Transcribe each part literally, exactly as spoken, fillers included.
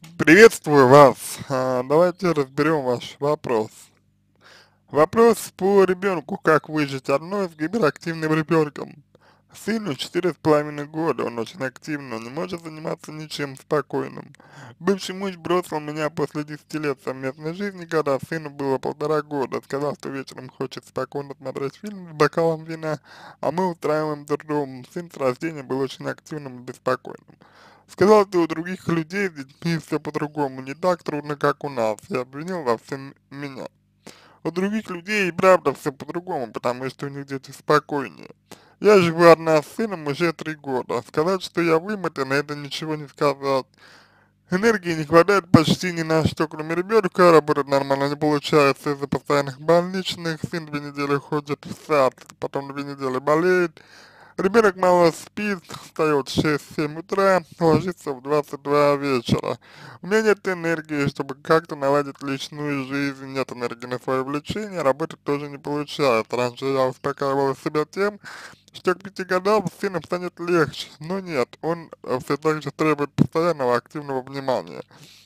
Приветствую вас. А, Давайте разберем ваш вопрос. Вопрос по ребенку, как выжить одной с гиперактивным ребенком. Сыну четыре с половиной года, он очень активный, он не может заниматься ничем спокойным. Бывший муж бросил меня после десяти лет совместной жизни, когда сыну было полтора года. Сказал, что вечером хочет спокойно смотреть фильм с бокалом вина, а мы устраиваем дурдом. Сын с рождения был очень активным и беспокойным. Сказал, что у других людей с детьми все по-другому, не так трудно, как у нас, и обвинил во всем меня. У других людей и правда все по-другому, потому что у них дети спокойнее. Я живу одна с сыном уже три года. Сказать, что я вымотана, это ничего не сказать. Энергии не хватает почти ни на что, кроме ребенка, работать нормально не получается из-за постоянных больничных, сын две недели ходит в сад, потом две недели болеет, ребенок мало спит, встает в шесть-семь утра, ложится в двадцать два вечера. У меня нет энергии, чтобы как-то наладить личную жизнь, нет энергии на свое влечение, работать тоже не получается. Раньше я успокаивала себя тем, что к пяти годам с сыном станет легче, но нет, он э, все так же требует постоянного активного внимания.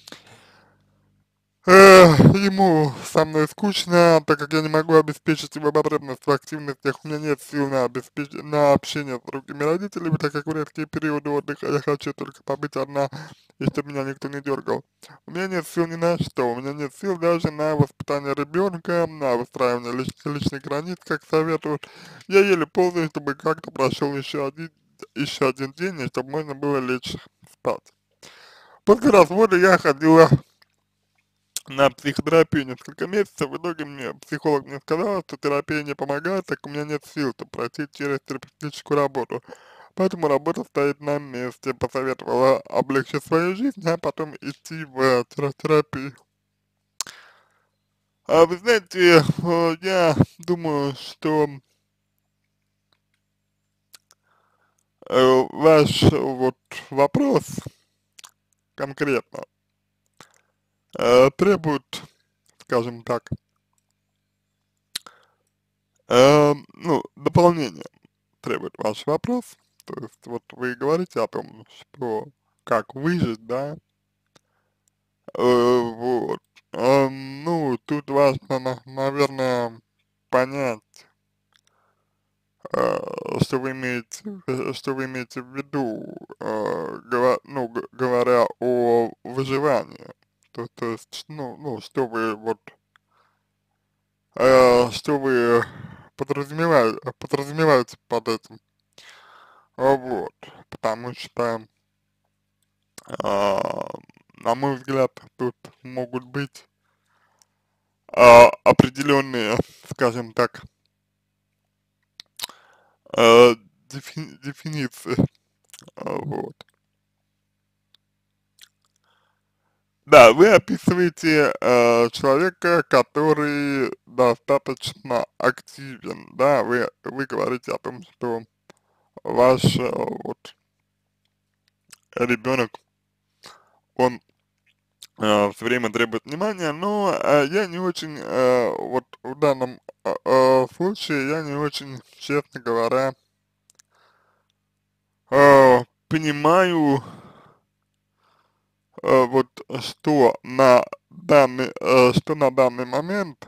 Эх, ему со мной скучно, так как я не могу обеспечить его потребность в активностях, у меня нет сил на, обеспеч... на общение с другими родителями, так как в редкие периоды отдыха я хочу только побыть одна, и чтобы меня никто не дергал. У меня нет сил ни на что, у меня нет сил даже на воспитание ребенка, на выстраивание лич... личных границ, как советуют. Я еле ползаю, чтобы как-то прошел еще один, еще один день, и чтобы можно было лечь спать. После развода я ходила на психотерапию несколько месяцев. В итоге мне психолог мне сказал, что терапия не помогает, так как у меня нет сил, чтобы пройти через терапевтическую работу. Поэтому работа стоит на месте. Посоветовала облегчить свою жизнь, а потом идти в тера- терапию. А вы знаете, э, я думаю, что э, ваш э, вот вопрос конкретно э, требует, скажем так, э, ну, дополнения. Требует ваш вопрос. То есть вот вы говорите о том, что как выжить, да, э, вот. А, ну, тут важно, на- наверное, понять, э, что вы имеете, э, что вы имеете в виду, э, говоря, ну, г- говоря о выживании. То, то есть, ну, ну, что вы вот, э, что вы подразумеваете, подразумеваете под этим. А, вот, потому что А, на мой взгляд, тут могут быть а, определенные, скажем так, а, дефи- дефиниции. А, вот. Да, вы описываете а, человека, который достаточно активен, да, вы, вы говорите о том, что ваш а, вот ребенок, он все время требует внимания, но а, я не очень, а, вот в данном а, а, случае, я не очень, честно говоря, а, понимаю, а, вот что на данный, а, что на данный момент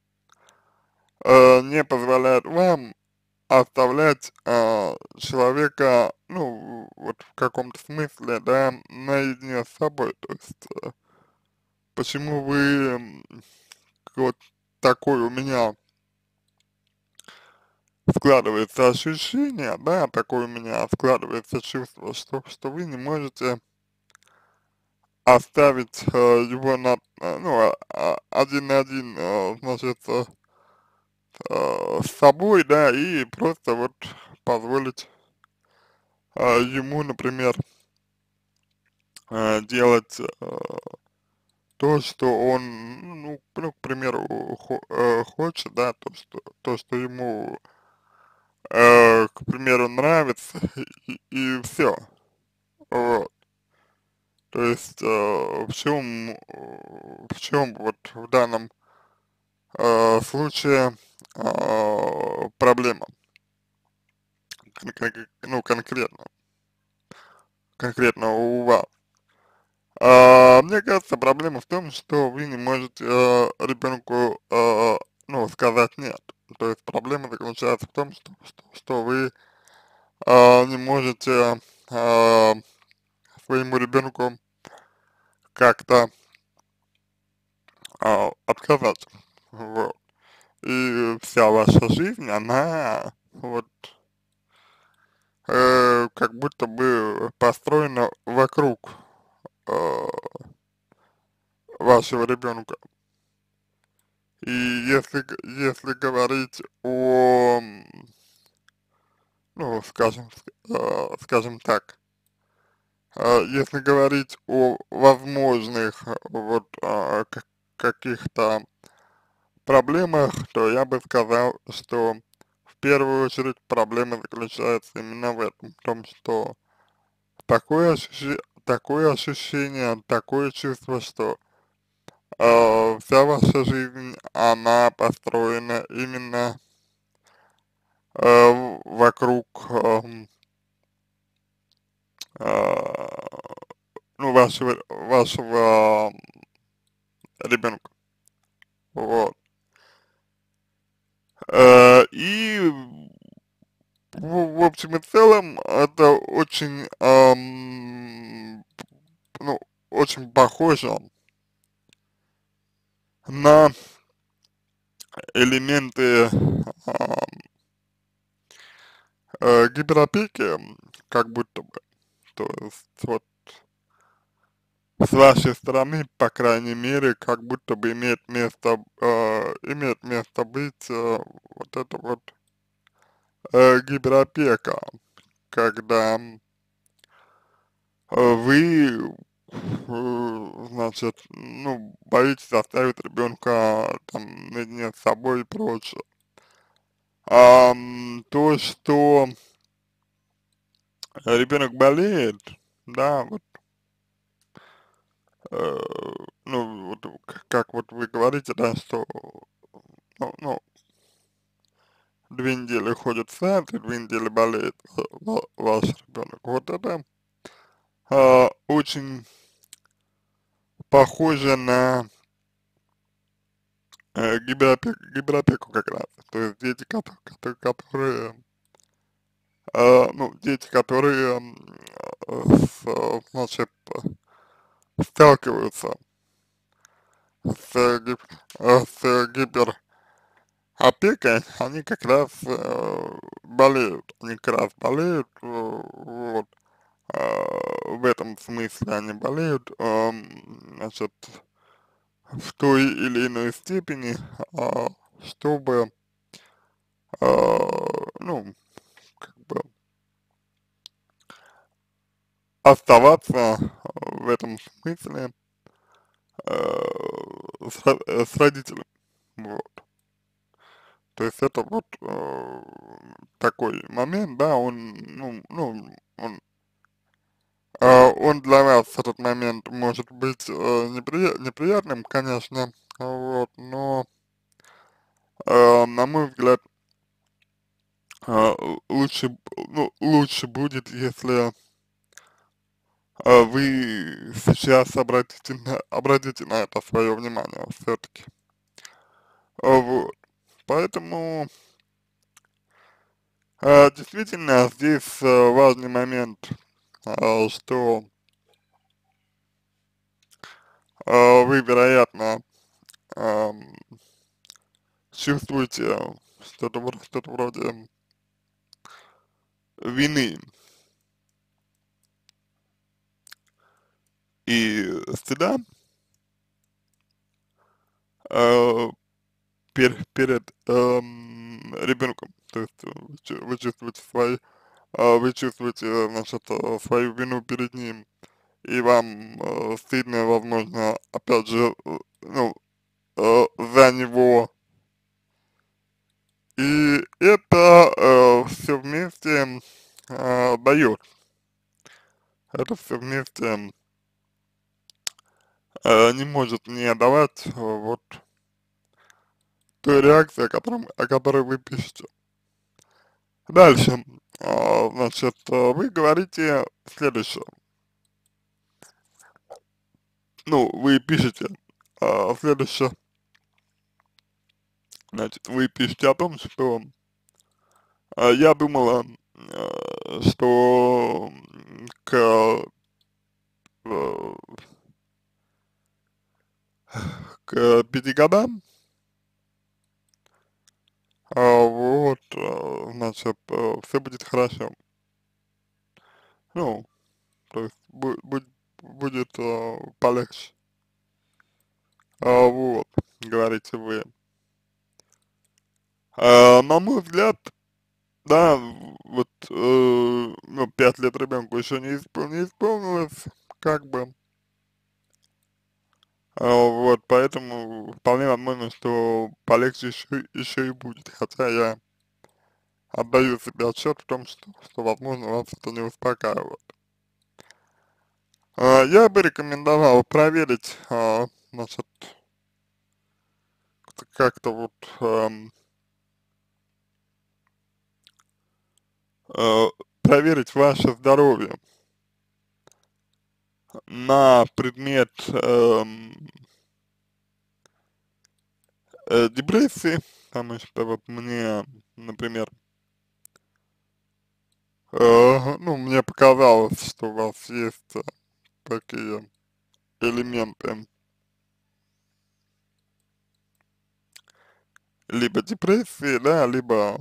а, не позволяет вам оставлять а, человека, ну, вот в каком-то смысле, да, наедине с собой. То есть, э, почему вы, м, вот такой у меня складывается ощущение, да, такое у меня складывается чувство, что, что вы не можете оставить э, его на, э, ну, а, а, один на один, э, значит, э, э, с собой, да, и просто вот позволить э, ему, например, э, делать э, то, что он, ну, ну, к примеру, хо- э, хочет, да, то, что, то, что ему, э, к примеру, нравится, и, и все. Вот. То есть, э, в чем, в чем вот в данном э, случае э, проблема, кон- кон- ну, конкретно, конкретно у вас. А, мне кажется, проблема в том, что вы не можете э, ребенку, э, ну, сказать нет. То есть проблема заключается в том, что, что, что вы э, не можете э, своему ребенку как-то э, отказать. Вот. И вся ваша жизнь, она вот э, как будто бы построена вокруг э, вашего ребенка. И если, г- если говорить о, м, ну, скажем, с- э, скажем так, э, если говорить о возможных э, вот э, как- каких-то проблемах, то я бы сказал, что в первую очередь проблема заключается именно в этом, в том, что такое ощущение, такое ощущение, такое чувство, что э, вся ваша жизнь, она построена именно э, вокруг эм, э, ну, вашего, вашего ребенка. Вот. Э, и в, в общем и целом это очень, эм, ну, очень похоже на элементы э, э, гиперопеки, как будто бы. То есть вот с вашей стороны, по крайней мере, как будто бы имеет место, э, имеет место быть э, вот это вот э, гиперопека, когда э, вы, э, значит, ну, боитесь оставить ребенка там наедине с собой и прочее. Ам, то, что ребенок болеет, да, вот, э, ну, вот, к- как вот вы говорите, да, что, ну, ну, две недели ходит в сад и две недели болеет ва- ва- ваш ребенок. Вот это а, очень похоже на э, гиперопеку, гиперопеку как раз. То есть дети, кото- кото- которые, а, ну, дети, которые, м, э, с, э, значит, сталкиваются с, гип- э, с гиперопекой, они как раз э, болеют, они как раз болеют, э, вот. А, в этом смысле они болеют, ам, значит, в той или иной степени, а, чтобы, а, ну, как бы оставаться в этом смысле э, с, ро- э, с родителем. Вот. То есть это вот э, такой момент, да, он, ну, ну, он, э, он для вас этот момент может быть э, неприя- неприятным, конечно, вот, но э, на мой взгляд, э, лучше, б- ну, лучше будет, если э, вы сейчас обратите на, обратите на это свое внимание все-таки. Вот. Поэтому э, действительно здесь э, важный момент, э, что э, вы, вероятно, эм, чувствуете что-то вро- что-то вроде вины и стыда э, пер, перед эм, ребенком. То есть э, вы чу- вы чувствуете свои, а, вы чувствуете, э, значит, э, свою вину перед ним, и вам э, стыдно, возможно, опять же, э, ну, э, за него. И это э, все вместе э, дает, это все вместе э, не может не давать э, вот той реакции, о, котором, о которой вы пишете. Дальше, а, значит, э, вы говорите следующее. ну, вы пишете, а, следующее, значит, вы пишете о том, что а, я думала, а, что м, к, э, к пяти годам, а, вот, а, значит, все будет хорошо. Ну, то есть бу- бу- будет а, полегче. А, вот, говорите вы. А, на мой взгляд, да, вот, э, ну, пять лет ребенку еще не, испол- не исполнилось, как бы, а, вот, поэтому вполне возможно, что полегче еще, еще и будет, хотя я отдаю себе отчет в том, что, что возможно, вас это не успокаивает. А, я бы рекомендовал проверить, а, значит, как-то вот, эм, э, проверить ваше здоровье на предмет, эм, э, депрессии, потому что вот мне, например, э, ну, мне показалось, что у вас есть э, такие элементы либо депрессии, да, либо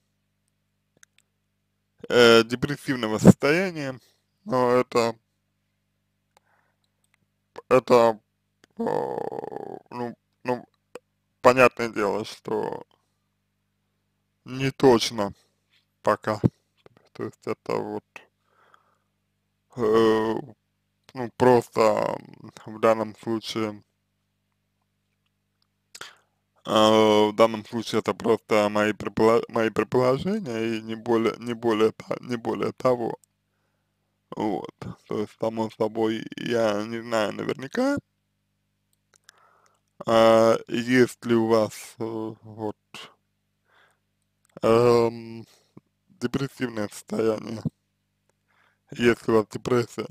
э, депрессивного состояния, но это, это, э, ну, ну, понятное дело, что не точно пока, то есть это вот, э, ну, просто м, в данном случае, а, в данном случае это просто мои предполо мои предположения и не более не более та не более того. Вот. То есть, само собой, я не знаю наверняка, а, есть ли у вас, э, вот, эм, депрессивное состояние, есть ли у вас депрессия.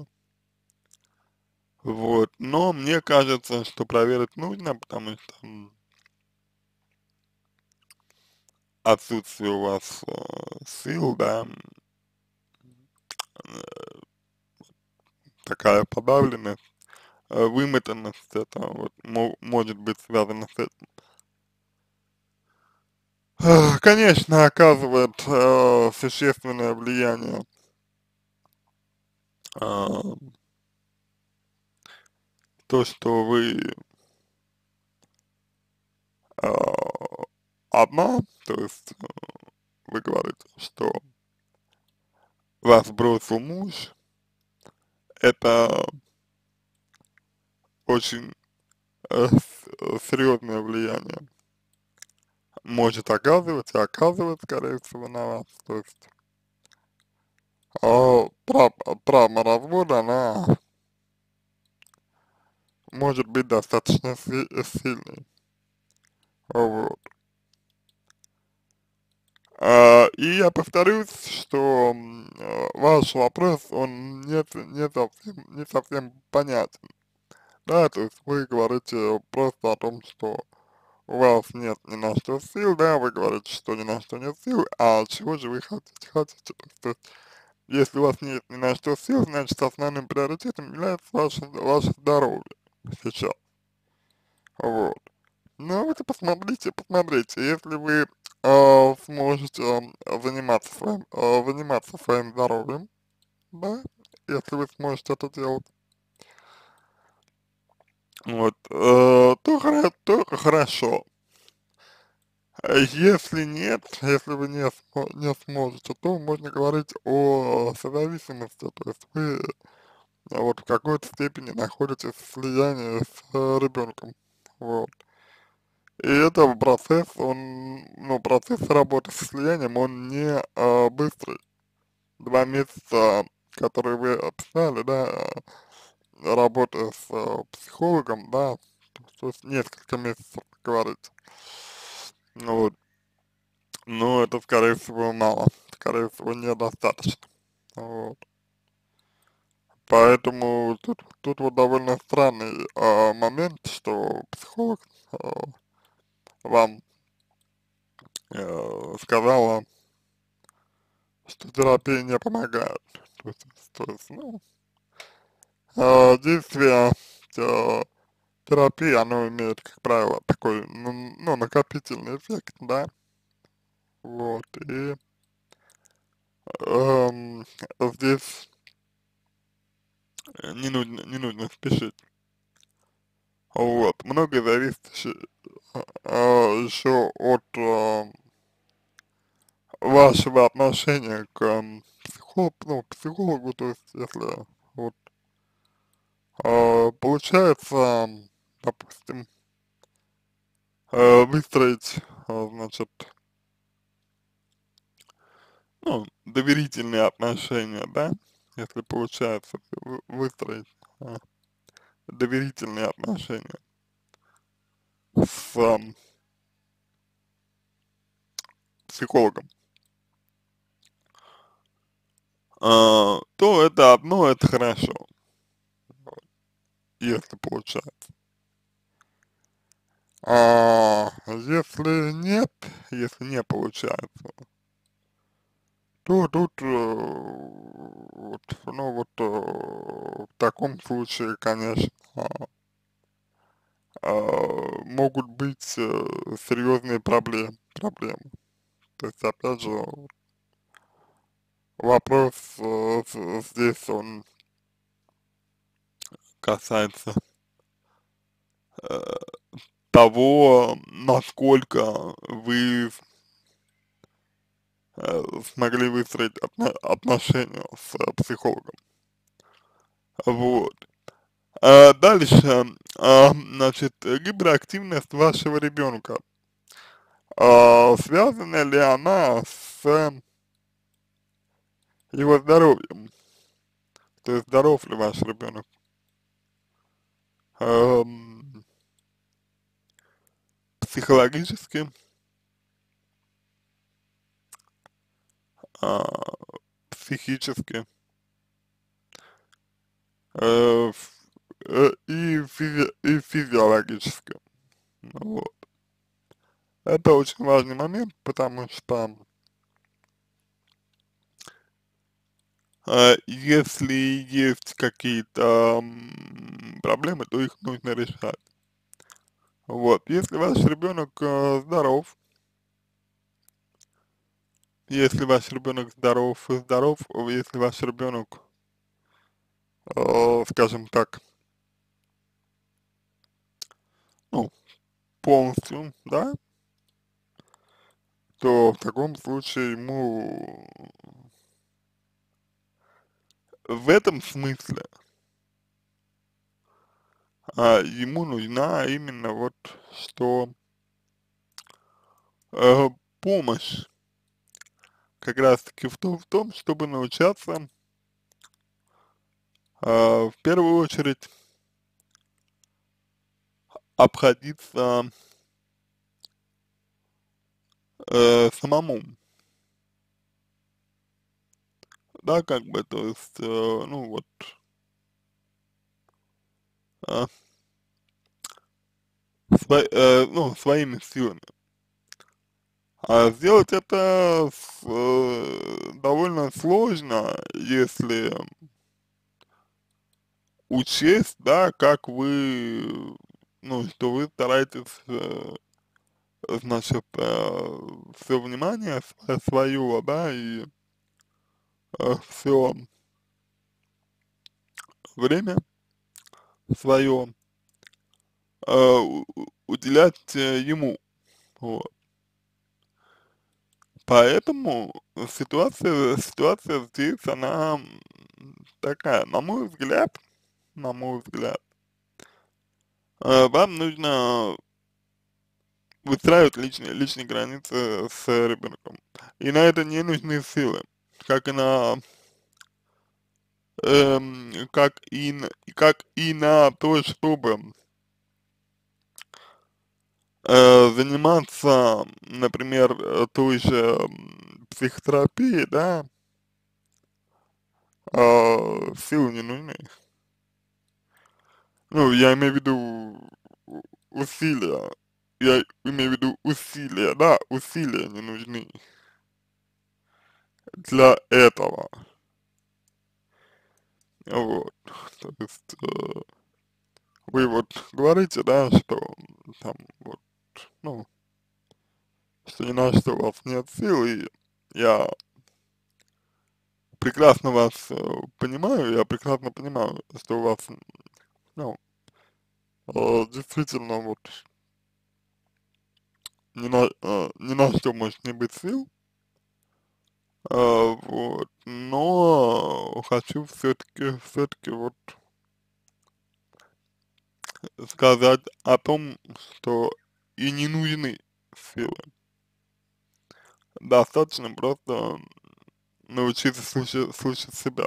Вот. Но мне кажется, что проверить нужно, потому что м, отсутствие у вас э, сил, да, м, э, такая подавленность, э, вымотанность, это вот мо может быть связано с этим. Э, Конечно, оказывает э, существенное влияние э, то, что вы э, одна, то есть э, вы говорите, что вас бросил муж, это очень э, с- серьезное влияние может оказывать и оказывает, скорее всего, на вас. То есть э, прав- травма развода, она может быть достаточно си- сильной. Вот. А, и я повторюсь, что м, э, ваш вопрос, он не, ц- не совсем, не совсем понятен. Да, то есть вы говорите просто о том, что у вас нет ни на что сил, да, вы говорите, что ни на что нет сил, а чего же вы хотите, хотите? То есть, то есть, если у вас нет ни на что сил, значит основным приоритетом является ваше, ваше здоровье сейчас. Вот. Ну, вот и посмотрите, посмотрите, если вы э, сможете э, заниматься своим, э, заниматься своим здоровьем, да, если вы сможете это делать, вот, э, то, хоро- то хорошо. А если нет, если вы не, смо- не сможете, то можно говорить о созависимости, то есть вы э, вот в какой-то степени находитесь в слиянии с э, ребенком, вот. И это процесс, он, ну, процесс работы со слиянием, он не а, быстрый. Два месяца, которые вы описали, да, а, работы с а, психологом, да, то есть несколько месяцев, говорите. Ну вот, но это, скорее всего, мало, скорее всего, недостаточно. Вот. Поэтому тут, тут вот довольно странный а, момент, что психолог а, вам э, сказала, что терапия не помогает. То есть, то есть ну, э, действие э, терапии, оно имеет, как правило, такой, ну, ну, накопительный эффект, да, вот, и эм, здесь не нужно, не нужно спешить, вот, многое зависит еще, э, еще от э, вашего отношения к эм, психологу, ну, психологу, то есть, если вот э, получается, допустим, э, выстроить, э, значит, ну, доверительные отношения, да, если получается вы- выстроить э, доверительные отношения с эм, психологом, а, то это одно, это хорошо, если получается. А если нет, если не получается, то тут, э, вот, ну вот, э, в таком случае, конечно, а, а, могут быть э, серьезные проблемы, проблемы. То есть, опять же, вопрос э, с- здесь, он касается э, того, насколько вы э, смогли выстроить отно- отношения с э, психологом. Вот. А дальше, а, значит, гиперактивность вашего ребенка. А, связана ли она с его здоровьем? То есть здоров ли ваш ребенок? Эм, психологически, а, психически э, ф- э, и, физи и физиологически. Ну вот. Это очень важный момент, потому что э, если есть какие-то м, проблемы, то их нужно решать. Вот. Если ваш ребенок э, здоров, если ваш ребенок здоров, здоров, если ваш ребенок, э, скажем так, ну, полностью, да, то в таком случае ему в этом смысле а, ему нужна именно вот что э, помощь как раз таки в том, в том, чтобы научаться э, в первую очередь обходиться э, самому, да, как бы, то есть, э, ну вот, э, сво- э, ну, своими силами. А сделать это с, э, довольно сложно, если учесть, да, как вы, ну, что вы стараетесь, э, значит, э, все внимание свое, да, и э, все время свое э, у- у- уделять э, ему, вот. Поэтому ситуация, ситуация здесь, она м, такая, на мой взгляд, на мой взгляд, э, вам нужно выстраивать личные, личные границы с ребенком. И на это не нужны силы, как и на, эм, как и, на- как и на то, чтобы э, заниматься, например, э, той же м, психотерапией, да, а, силы не нужны. Ну, я имею в виду у- усилия. Я имею в виду усилия, да, усилия не нужны для этого. Вот. То есть, э, вы вот говорите, да, что там вот, ну, что ни на что у вас нет сил, и я прекрасно вас э, понимаю, я прекрасно понимаю, что у вас, ну, э, действительно вот ни на, э, ни на что может не быть сил, э, вот, но хочу все-таки, все-таки вот сказать о том, что и не нужны силы. Достаточно просто научиться слушать, слушать себя.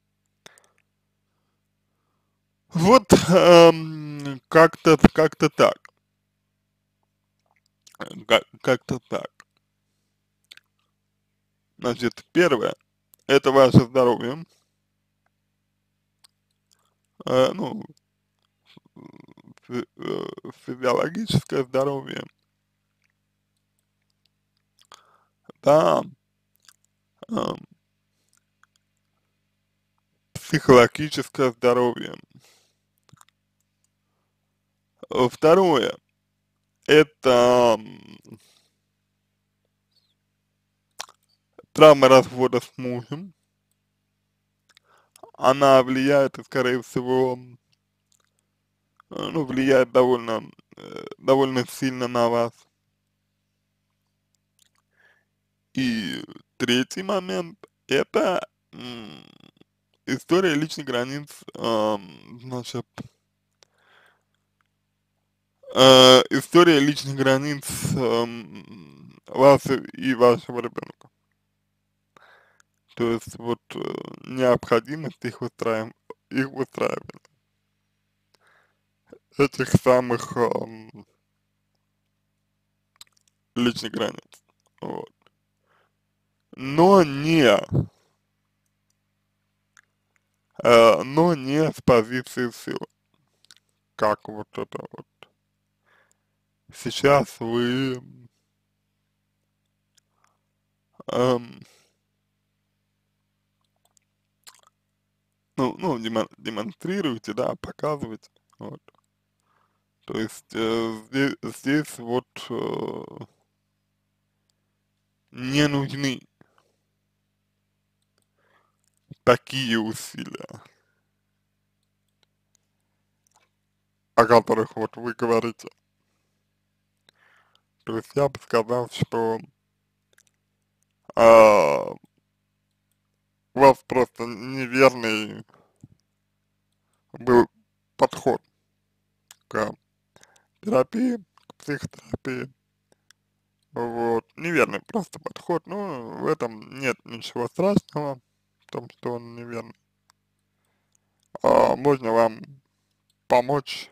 Вот эм, как-то как-то так, как, как-то так. Значит, первое, это ваше здоровье, э, ну, фи- э, физиологическое здоровье, да, эм, психологическое здоровье. Э, Второе, это м, травма развода с мужем. Она влияет, скорее всего, э, ну, влияет довольно, э, довольно сильно на вас. И третий момент, это м, история личных границ, ам, значит, э, история личных границ ам, вас и вашего ребенка. То есть вот э, необходимость их выстраивания, их выстраивания, этих самых ам, личных границ. Вот. Но не, э, но не с позиции силы, как вот это вот. Сейчас вы эм, ну, ну, демон демонстрируете, да, показываете, вот. То есть э, здесь, здесь вот э, не нужны такие усилия, о которых вот вы говорите. То есть я бы сказал, что а, у вас просто неверный был подход к терапии, к психотерапии. Вот, неверный просто подход, ну, в этом нет ничего страшного, в том, что он неверный. А, можно вам помочь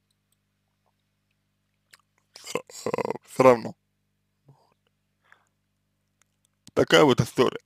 все равно. Такая вот история.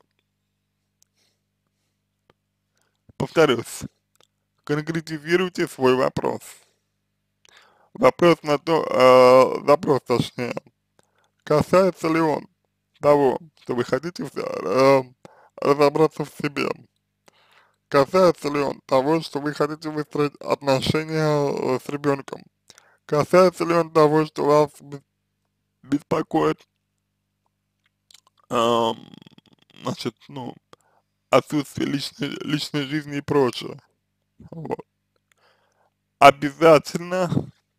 Повторюсь, конкретизируйте свой вопрос. Вопрос на то, э, запрос точнее, касается ли он того, что вы хотите э, разобраться в себе? Касается ли он того, что вы хотите выстроить отношения э, с ребенком? Касается ли он того, что вас бе- беспокоит, эм, значит, ну, отсутствие личной, личной жизни и прочее? Вот. Обязательно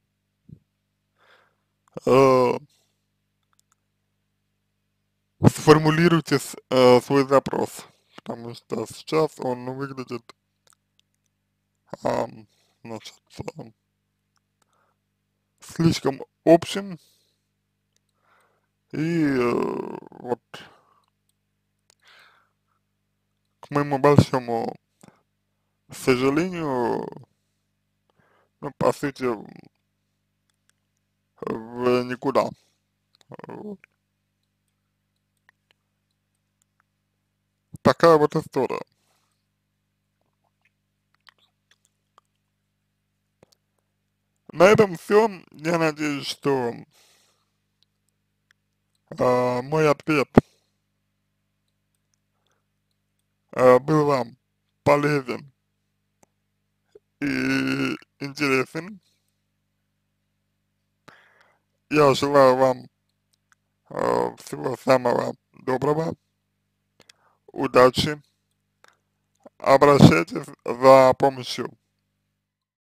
э, сформулируйте с- э, свой запрос, потому что сейчас он выглядит, ам, значит, ам, слишком общим и э, вот к моему большому сожалению, ну, по сути, в никуда. Вот. Такая вот история. На этом все. Я надеюсь, что э, мой ответ э, был вам полезен и интересен. Я желаю вам э, всего самого доброго, удачи. Обращайтесь за помощью.